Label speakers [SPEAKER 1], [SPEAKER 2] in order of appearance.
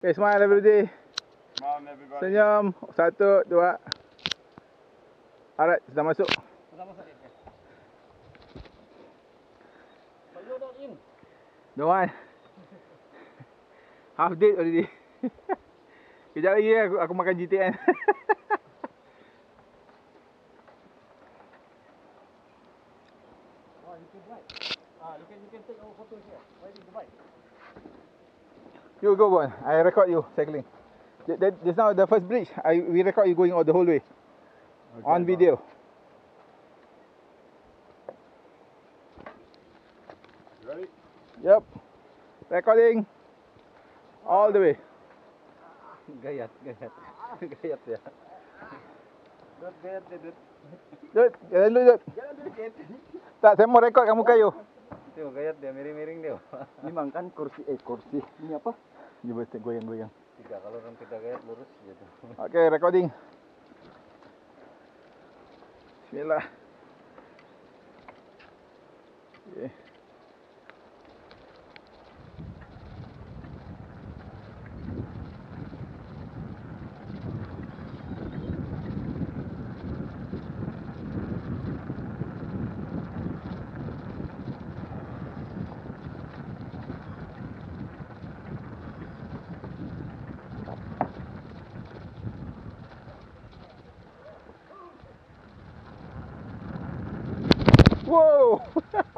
[SPEAKER 1] Okay, smile everybody.
[SPEAKER 2] Smile everybody.
[SPEAKER 1] Senyum. 1, 2. Alright, sudah masuk.
[SPEAKER 3] Sudah masuk ni. But you're not in.
[SPEAKER 1] Don't want. Half dead already. Kejap lagi aku makan GTN.
[SPEAKER 3] Oh, you can ride. You can take our photos here. Riding the bike.
[SPEAKER 1] You go on. I record you cycling. Just now the first bridge, we record you going all the whole way. Okay, on video.
[SPEAKER 2] You ready?
[SPEAKER 1] Yep. Recording. All the way.
[SPEAKER 3] Gayat ya. Gayat dia, Dut.
[SPEAKER 1] Jut, jalan dulu Jut. Tak, saya mau rekod kamu kayu.
[SPEAKER 3] Tengok gayat dia, miring-miring dia. Ini makan kursi. Ini apa?
[SPEAKER 1] Dia boleh goyang-goyang.
[SPEAKER 3] Tidak, kalau orang tidak gayat lurus gitu.
[SPEAKER 1] Okay, recording. Bismillah. Okay. Whoa!